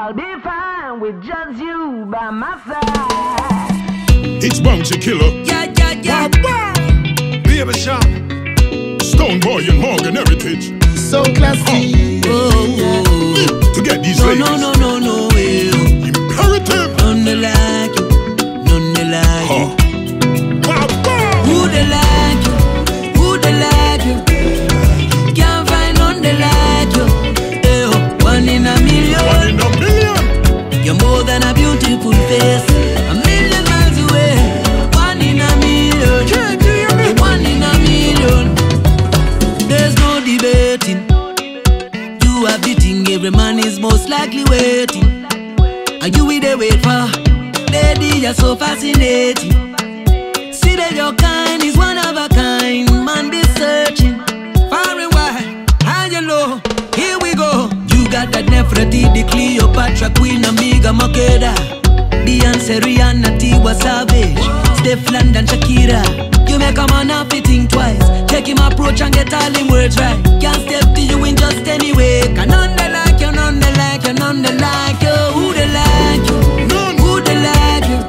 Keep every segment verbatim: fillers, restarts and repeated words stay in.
I'll be fine with just you by my side. It's Bounty Killer. Yeah, yeah, yeah. Baby Cham Stonebwoy and Morgan Heritage. So classy. Oh, oh, oh. To get these no, ladies. no, no, no, no, no. Imperative. None they like you. None they like you. Huh. Wow, wow. Who they like you? Who they like you? Can't find none they like you. Hey, oh, one in a million. One in a million. You're more than a beautiful face. A million miles away. One in a million. You're one in a million. There's no debating. You have the thing every man is most likely waiting. Are you with the wait for? Lady, you're so fascinating. See that your kind is one of a kind. Man be searching far and wide, high and low. Here we go. You got that Nefertiti, Cleopatra, Queen Amiga, Makeda, Beyonce, Rihanna, Tiwa Savage, Steph London, Shakira. You make a man have to think twice. Take him approach and get all him words right. Can't step to you in just any way. Can none they like you, none they like you, none they like you. Who they like you? None. Who they like you?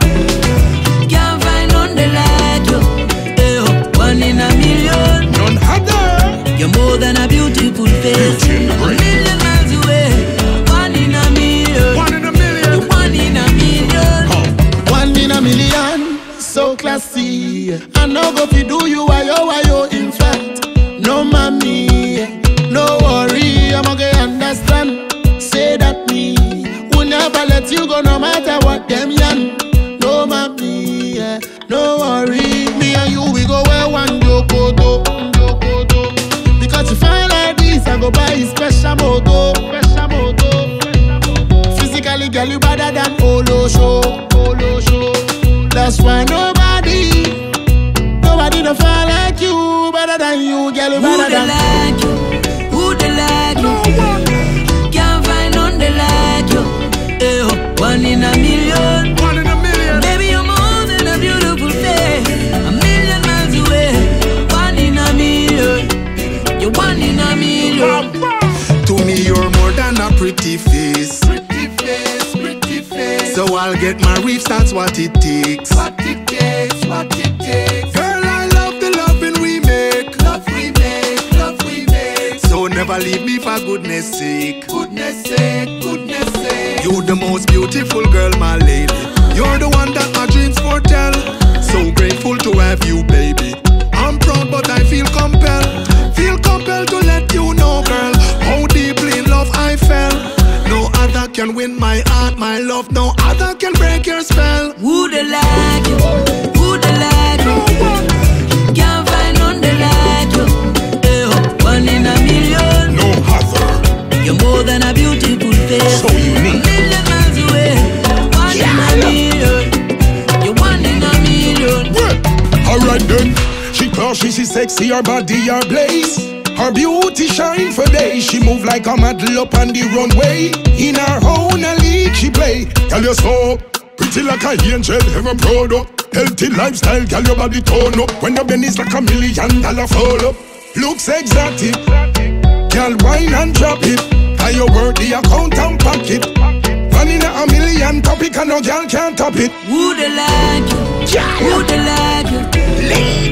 Can't find none they like you. Hey, oh, one in a million. None other. You're more than a beautiful face. Beauty, A great. million miles away. One in a million. One in a million. You're one in a million. Huh. One in a million. So classy. I know go fi do you why yo why yo. In fact, no mommy, no worry. I'm okay understand. Say that me will never let you go no matter what them yan. No mommy, yeah, no worry. Me and you we go where one jokoto, jokoto. Because you find like this, I go buy a special moto, special moto. Physically, girl, you better than Olo show, Olo show. That's why nobody, nobody don't fall like you. Better than you, girl, you Who better they than. like you? Who they like No you? one. Can't find none they like you. Hey, oh, one in a million. One in a million. Baby, you're more than a beautiful face. A million miles away. One in a million. You're one in a million. To me, you're more than a pretty face. Pretty face, pretty face. So I'll get my reefs, that's what it takes. What it takes, what it takes. Girl, I love the loving we make. Love we make, love we make. So never leave me for goodness sake. Goodness sake, goodness sake. You the most beautiful girl, my lady. You're the one that my dreams foretell. So grateful to have you, baby. I'm proud, but I feel compelled. Feel compelled to let you know, girl, how deeply in love I fell. No other can win my heart, my love. No other can break your spell. Who they like you? Who they like you? Can't find none they like you. Hey, oh, one in a million. No other. You're more than a beautiful face. So unique. A million miles away. One in a million. You're one in a million. Yeah. Alright then. She classy, she sexy, her body, her blaze. Her beauty shine for days. She move like a model up on the runway. In her own a league she play. Girl, you so pretty like a angel, ever proud up. Healthy lifestyle, girl, your body tone up. When your belly is like a million dollar fall up. Looks exotic. Girl, wine and drop it. How you work the account and pocket. One in a million topic and no girl can't top it. Who they like you? Who they like you?